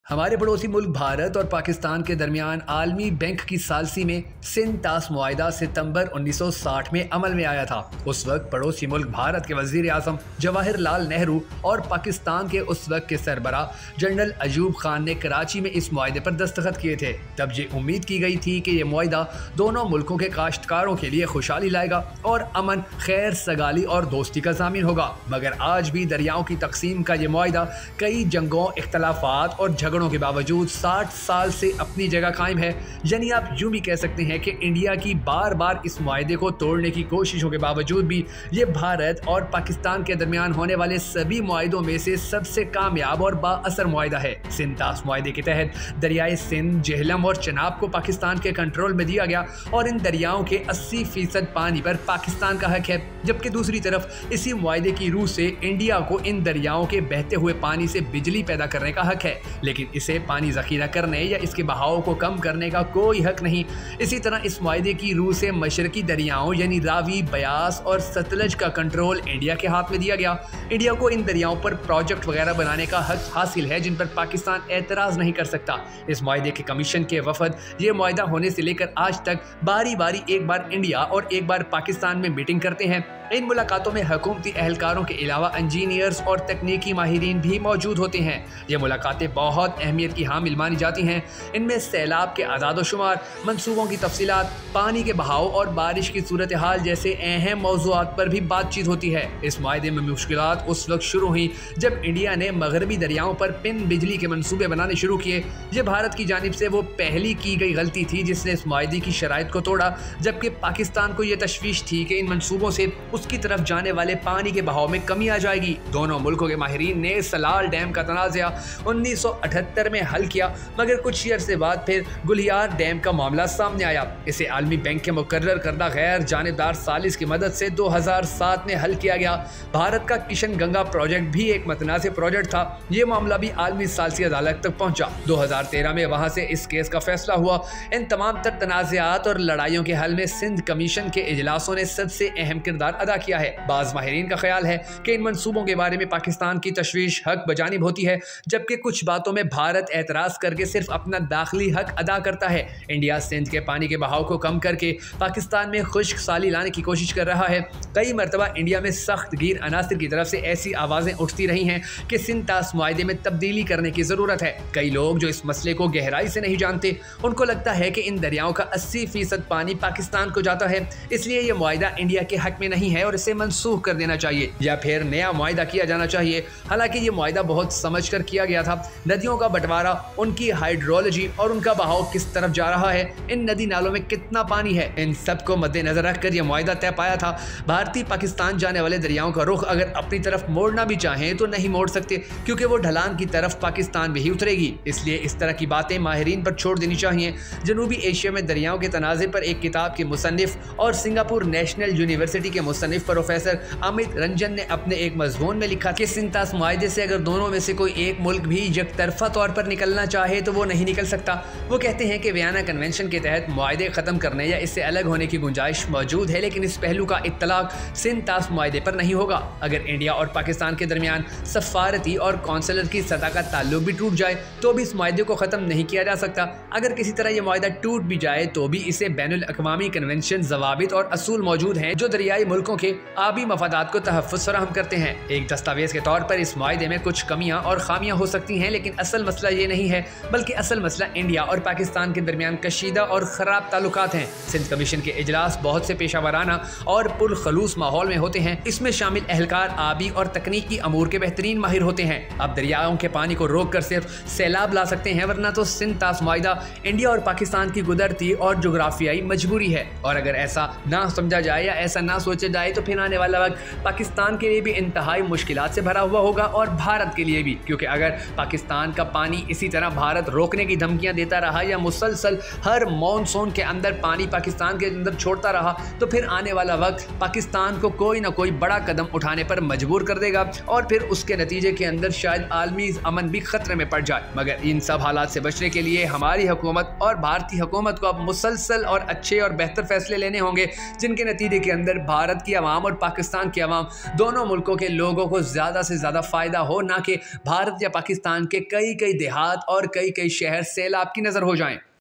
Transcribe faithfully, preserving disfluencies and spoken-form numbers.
हमारे पड़ोसी मुल्क भारत और पाकिस्तान के दरमियान आलमी बैंक की सालसी में सिंध तास मुआहिदा सितंबर उन्नीस सौ साठ में अमल में आया था। उस वक्त पड़ोसी मुल्क भारत के वजीर आजम जवाहरलाल नेहरू और पाकिस्तान के उस वक्त के सरबरा जनरल अयूब खान ने कराची में इस मुआहिदे पर दस्तखत किए थे। तब ये उम्मीद की गई थी कि यह मुआहिदा दोनों मुल्कों के काश्तकारों के लिए खुशहाली लाएगा और अमन, खैर सगाली और दोस्ती का ज़ामिन होगा। मगर आज भी दरियाओं की तकसीम का यह मुआहिदा कई जंगों, इख्तलाफात और झगड़ों के बावजूद साठ साल से अपनी जगह कायम है। यानी आप यूं भी कह सकते हैं कि इंडिया की बार बार इस मुआहिदे को तोड़ने की कोशिशों के बावजूद भी ये भारत और पाकिस्तान के दरमियान होने वाले सभी मुआहिदों में से सबसे कामयाब और बाअसर मुआहिदा है। सिंध तास मुआहिदे के तहत दरियाए सिंध, जेहलम और चनाब को पाकिस्तान के कंट्रोल में दिया गया और इन दरियाओं के अस्सी फीसद पानी पर पाकिस्तान का हक है, जबकि दूसरी तरफ इसी मुआहिदे की रूह से इंडिया को इन दरियाओं के बहते हुए पानी से बिजली पैदा करने का हक है, लेकिन इसे पानी जखीरा करने या इसके बहाव को कम करने का कोई हक नहीं। इसी तरह इस मुआहिदे की रूह से मशरकी दरियाओं यानी रावी, बयास और सतलज का कंट्रोल इंडिया के हाथ में दिया गया। इंडिया को इन दरियाओं पर प्रोजेक्ट वगैरह बनाने का हक हासिल है जिन पर पाकिस्तान एतराज़ नहीं कर सकता। इस मुआहिदे के कमीशन के वफद ये मुआहिदा होने से लेकर आज तक बारी बारी एक बार इंडिया और एक बार पाकिस्तान में मीटिंग करते हैं। इन मुलाकातों में हुकूमती एहलकारों के अलावा इंजीनियर्स और तकनीकी माहिरीन भी मौजूद होते हैं। ये मुलाकातें बहुत अहमियत की हामिल मानी जाती हैं। इनमें सैलाब के आदाद शुमार, मनसूबों की तफसीलात, पानी के बहाव और बारिश की सूरत हाल जैसे अहम मौज़ूआत पर भी बातचीत होती है। इस मुआहिदे में मुश्किलात उस वक्त शुरू हुई जब इंडिया ने मगरबी दरियाओं पर पिन बिजली के मनसूबे बनाने शुरू किए। ये भारत की जानिब से वो पहली की गई गलती थी जिसने इस मुआहिदे की शराइत को तोड़ा, जबकि पाकिस्तान को यह तशवीश थी कि इन मनसूबों से उसकी तरफ जाने वाले पानी के बहाव में कमी आ जाएगी। दोनों मुल्कों के माहिरीन ने सलाल डैम का तनाज़ा उन्नीस सौ अठहत्तर में हल किया, मगर कुछ ही अरसे बाद फिर गुलियार डैम का मामला सामने आया। इसे आलमी बैंक के मुकर्रर करदा गैर जानिबदार सालिस की मदद से दो हज़ार सात में हल किया गया। भारत का किशन गंगा प्रोजेक्ट भी एक मतनाज़ प्रोजेक्ट था। ये मामला भी आलमी सालसी अदालत तक पहुंचा। दो हज़ार तेरह में वहां से इस केस का फैसला हुआ। इन तमाम तर तनाज़ात और लड़ाइयों के हल में सिंध कमीशन के इजलासों ने सबसे अहम किरदार अदा किया है। बाज़ माहिरीन का ख्याल है कि इन मनसूबों के बारे में पाकिस्तान की तशवीश हक बजानिब होती है, जबकि कुछ बातों में भारत एतराज़ करके सिर्फ अपना दाखिली हक अदा करता है। इंडिया सिंध के पानी के बहाव को कम करके पाकिस्तान में खुश्क साली लाने की कोशिश कर रहा है। कई मरतबा इंडिया में सख्त गिर अनासिर की तरफ से ऐसी आवाज़ें उठती रही हैं कि सिंध तास मुआहिदे में तब्दीली करने की ज़रूरत है। कई लोग जो इस मसले को गहराई से नहीं जानते, उनको लगता है कि इन दरियाओं का अस्सी फीसद पानी पाकिस्तान को जाता है, इसलिए यह मुआहिदा इंडिया के हक में नहीं है और इसे मनसूख कर देना चाहिए या फिर नया मुआहिदा किया जाना चाहिए। हालांकि ये मुआहिदा बहुत समझ कर किया गया था। नदियों का बंटवारा, उनकी हाइड्रोलॉजी और उनका बहाव किस तरफ जा रहा है, इन नदी नालों में कितना पानी है, इन सब को मद्देनजर रखकर यह मुआहिदा तय पाया था। भारतीय पाकिस्तान जाने वाले दरियाओं का रुख अगर अपनी तरफ मोड़ना भी चाहें तो नहीं मोड़ सकते, क्योंकि वो ढलान की तरफ पाकिस्तान में ही उतरेगी। इसलिए इस तरह की बातें माहिरीन पर छोड़ देनी चाहिए। जनूबी एशिया में दरियाओं के तनाज़े पर एक किताब के मुसन्निफ और सिंगापुर नेशनल यूनिवर्सिटी के मुसन्निफ प्रोफेसर अमित रंजन ने अपने एक मजमून में लिखा कि सिंध तास मुआहिदे से अगर दोनों में से कोई एक मुल्क भी यकतरफा तौर पर निकलना चाहे तो वो नहीं निकल सकता। वो कहते हैं कि वियना कन्वेंशन के तहत मुआहिदे ख़त्म करने या इससे अलग होने की गुंजाइश मौजूद है, लेकिन इस पहलू का इत्तलाक सिंध तास मुआहिदे पर नहीं होगा। अगर इंडिया और पाकिस्तान के दरमियान सफारती और कौंसलर की सतह का ताल्लुक भी टूट जाए तो भी इस मुआहिदे को ख़त्म नहीं किया जा सकता। अगर किसी तरह यह मुआहिदा टूट भी जाए तो भी इसे बैनुल अक़वामी कन्वेंशन, ज़वाबित और असूल मौजूद हैं जो दरियाई मुल्कों के आबी मफादात को तहफ़्फ़ुज़ फराहम करते हैं। एक दस्तावेज के तौर पर इस मुआहिदे में कुछ कमियां और खामियां हो सकती हैं, लेकिन असल मसला ये नहीं है, बल्कि असल मसला इंडिया और पाकिस्तान के दरमियान कशीदा और ख़राब ताल्लुकात हैं। सिंध कमीशन के इजलास बहुत से पेशा वराना और पुरखलूस माहौल में होते हैं। इसमें शामिल एहलकार आबी और तकनीकी अमूर के बेहतरीन माहिर होते हैं। अब दरियाओं के पानी को रोक कर सिर्फ सैलाब ला सकते हैं, वरना तो सिंध तास मुआहिदा इंडिया और पाकिस्तान की कुदरती और जोग्राफियाई मजबूरी है। और अगर ऐसा ना समझा जाए या ऐसा ना सोचा जाए तो फिर आने वाला वक्त पाकिस्तान के लिए भी इंतहाई मुश्किलात से भरा हुआ होगा और भारत के लिए भी, क्योंकि अगर पाकिस्तान का पानी इसी तरह भारत रोकने की धमकियां देता रहा या मुसलसल हर मॉनसून के अंदर पानी पाकिस्तान के अंदर छोड़ता रहा तो फिर आने वाला वक्त पाकिस्तान को कोई ना कोई बड़ा कदम उठाने पर मजबूर कर देगा और फिर उसके नतीजे के अंदर शायद आलमी अमन भी खतरे में पड़ जाए। मगर इन सब हालात से बचने के लिए हमारी हुकूमत और भारतीय हुकूमत को अब मुसलसल और अच्छे और बेहतर फैसले लेने होंगे, जिनके नतीजे के अंदर भारत की आवाम और पाकिस्तान की आवाम दोनों मुल्कों के लोगों को ज़्यादा से ज़्यादा फ़ायदा हो, ना कि भारत या पाकिस्तान के कई कई देहात और कई कई शहर सैलाब की नज़र हो जाएं।